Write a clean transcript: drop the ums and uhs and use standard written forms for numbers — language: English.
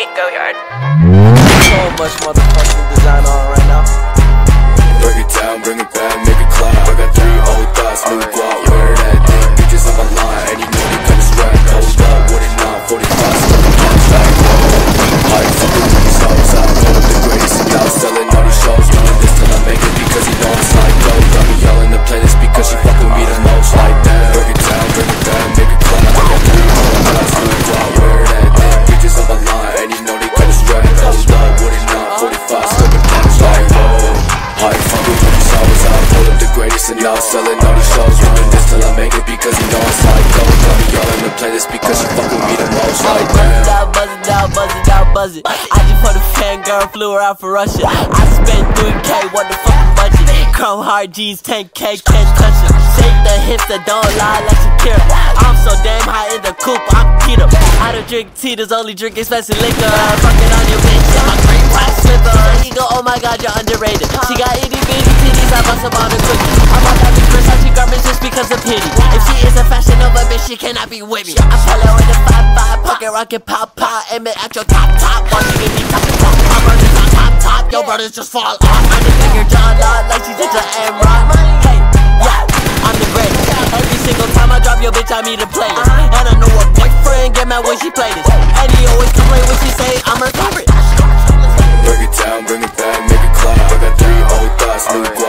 go yard. So much motherfucking design on right now. Break it down, bring it back, make it clap. I got 3 old thoughts, new guap. Wear that thing, bitches on my line, and you know they cut this rap. Hold up, what it not, 45, stuck in cash like whoa. I fucking with these hoes, I know I'm the greatest. And now selling all these shows, doing this till I make it because he know it's like go. Got me yelling the playlist because she fuck with me the most like that. Break it down, bring it back, make it clap. I got 3 old thoughts, new guap. Wear that thing, bitches on my line, and you know they cut this rap. Hold up, what it not, 45, stuck in cash like whoa. I fuck with these hoes, I pull up the greatest. And now selling all these shows, doing this till I make it because he know it's like go. Got me yelling the playlist because she fuck with me the most like that. Buzz it out, buzz it out, buzz it. I just put a fangirl, flew her out for Russia. I spent 3K, what the fucking budget? Chrome hard G's, 10K, can't touch it. Shake the hips that don't lie like Shakira. I'm so damn high in the coupe, I'm keto. I don't drink tea, there's only drink expensive liquor. Fucking on your bitch, I'm a green white slipper. She go, oh my god, you're underrated. She got itty bitty titties, I bust them on the cookie. I'm on that bitch Versace garments just because of pity. If she is a Fashion Nova bitch, she cannot be with me. I pull her with a 5-5, pocket rocket, pop, pop. Aim it at your top, while she give me top. My brothers on top, your brothers just fall off. I'm the bigger John Lord, like she's into M-Rock. Hey, yeah, I'm the greatest. Every single time I drop your bitch, I meet a playlist. And I know her boyfriend get mad when she play this. And he always complain when she say I'm her favorite. Break it down, bring it back, make it clap. I got 3 old thoughts, new